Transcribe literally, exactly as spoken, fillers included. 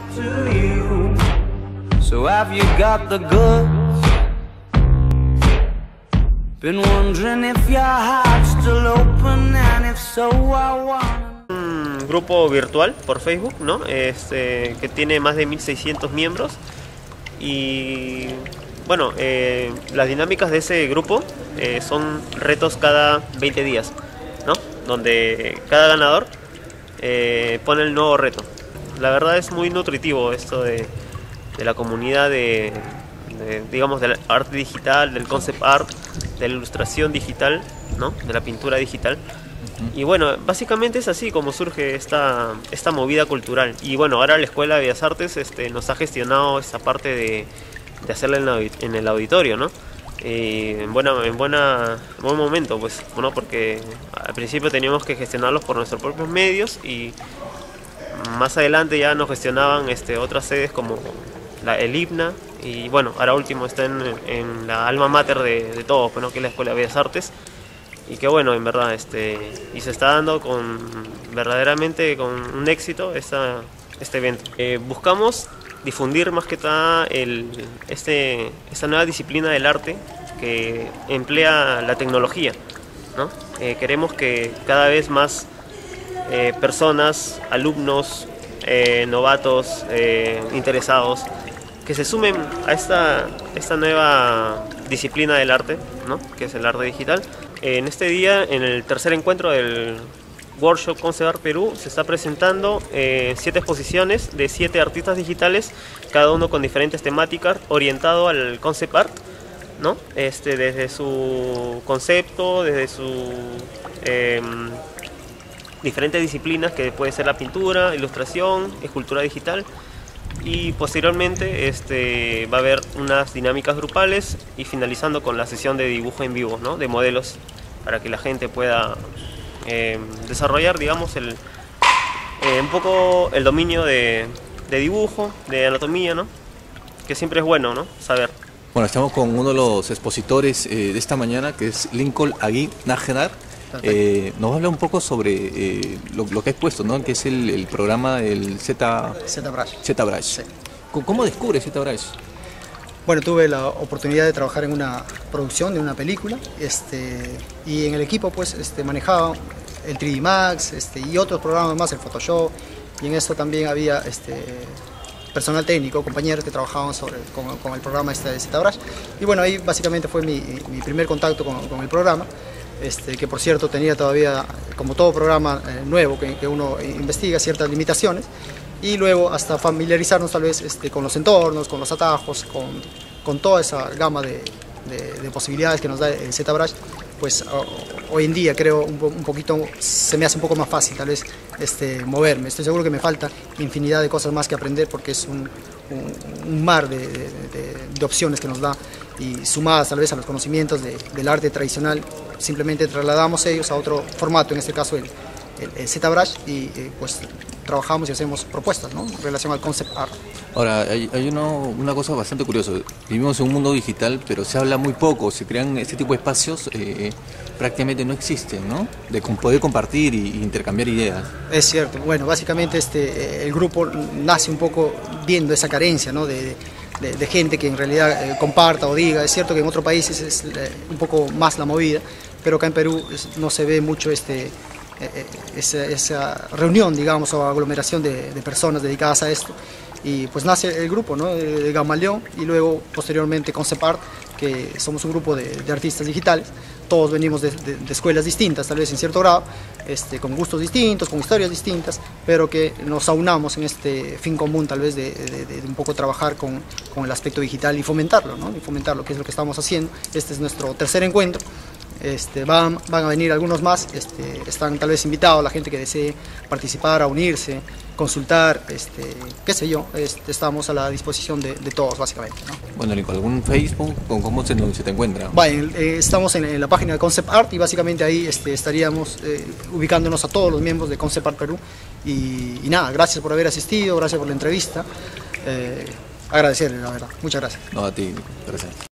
to you. So have you got the goods? Been wondering if your heart's still open, and if so, I wanna. Un grupo virtual por Facebook, ¿no? Este, que tiene más de mil seiscientos miembros. Y bueno, eh, las dinámicas de ese grupo eh, son retos cada veinte días, ¿no? Donde cada ganador eh, pone el nuevo reto. La verdad es muy nutritivo esto de, de la comunidad de, de, digamos, del arte digital, del concept art, de la ilustración digital, ¿no? De la pintura digital. Y bueno, básicamente es así como surge esta, esta movida cultural. Y bueno, ahora la Escuela de Bellas Artes este, nos ha gestionado esta parte de, de hacerla en, la, en el auditorio, ¿no? Y en, buena, en buena, buen momento, pues, ¿no? Porque al principio teníamos que gestionarlos por nuestros propios medios y más adelante ya nos gestionaban este, otras sedes como la, el I B N A, y bueno, ahora último está en, en la alma mater de, de todos, ¿no? Que es la Escuela de Bellas Artes. Y que bueno, en verdad, este, y se está dando con verdaderamente con un éxito esta, este evento. Eh, buscamos difundir más que nada el, este, esta nueva disciplina del arte que emplea la tecnología, ¿no? Eh, queremos que cada vez más eh, personas, alumnos, eh, novatos, eh, interesados, que se sumen a esta, esta nueva disciplina del arte, ¿no? Que es el arte digital. En este día, en el tercer encuentro del Workshop Concept Art Perú, se está presentando eh, siete exposiciones de siete artistas digitales, cada uno con diferentes temáticas, orientado al concept art, ¿no? Este, desde su concepto, desde sus eh, diferentes disciplinas, que puede ser la pintura, ilustración, escultura digital. Y posteriormente este, va a haber unas dinámicas grupales y finalizando con la sesión de dibujo en vivo, ¿no? De modelos para que la gente pueda eh, desarrollar, digamos, el, eh, un poco el dominio de, de dibujo, de anatomía, ¿no? Que siempre es bueno, ¿no? Saber. Bueno, estamos con uno de los expositores eh, de esta mañana, que es Lincoln Agui Nájera. Eh, nos habla un poco sobre eh, lo, lo que ha expuesto, ¿no? Que es el, el programa del Z... ZBrush. ZBrush. Sí. ¿Cómo descubre ZBrush? Bueno, tuve la oportunidad de trabajar en una producción de una película, este, y en el equipo pues este, manejaba el tres D Max este, y otros programas más, el Photoshop, y en esto también había este, personal técnico, compañeros que trabajaban sobre, con, con el programa este de ZBrush. Y bueno, ahí básicamente fue mi, mi primer contacto con, con el programa. Este, que por cierto tenía todavía, como todo programa eh, nuevo que, que uno investiga, ciertas limitaciones, y luego hasta familiarizarnos tal vez este, con los entornos, con los atajos, con, con toda esa gama de, de, de posibilidades que nos da el ZBrush, pues oh, hoy en día creo un, un poquito, se me hace un poco más fácil tal vez este, moverme. Estoy seguro que me falta infinidad de cosas más que aprender porque es un, un, un mar de, de, de, de opciones que nos da, y sumadas tal vez a los conocimientos de, del arte tradicional, simplemente trasladamos ellos a otro formato, en este caso el, el, el ZBrush, y eh, pues trabajamos y hacemos propuestas, ¿no? En relación al concept art. Ahora, hay, hay uno, una cosa bastante curiosa. Vivimos en un mundo digital, pero se habla muy poco, se crean este tipo de espacios, eh, prácticamente no existen, ¿no? De poder compartir e intercambiar ideas. Es cierto. Bueno, básicamente este, el grupo nace un poco viendo esa carencia, ¿no? De, de, de gente que en realidad eh, comparta o diga. Es cierto que en otros países es eh, un poco más la movida, pero acá en Perú es, no se ve mucho este, eh, esa, esa reunión, digamos, o aglomeración de, de personas dedicadas a esto. Y pues nace el grupo, ¿no? De Gamaleón, y luego posteriormente Concept Art, que somos un grupo de, de artistas digitales. Todos venimos de, de, de escuelas distintas, tal vez en cierto grado, este, con gustos distintos, con historias distintas, pero que nos aunamos en este fin común, tal vez de, de, de un poco trabajar con, con el aspecto digital y fomentarlo, ¿no? Y fomentarlo, que es lo que estamos haciendo. Este es nuestro tercer encuentro. Este, van, van a venir algunos más, este, están tal vez invitados la gente que desee participar, a unirse, consultar, este, qué sé yo, este, estamos a la disposición de, de todos básicamente, ¿no? Bueno, Nico, ¿algún Facebook? ¿Cómo se, se te encuentra? Bueno, eh, estamos en, en la página de Concept Art y básicamente ahí este, estaríamos eh, ubicándonos a todos los miembros de Concept Art Perú, y, y nada, gracias por haber asistido, gracias por la entrevista, eh, agradecerle la verdad, muchas gracias. No, a ti, gracias.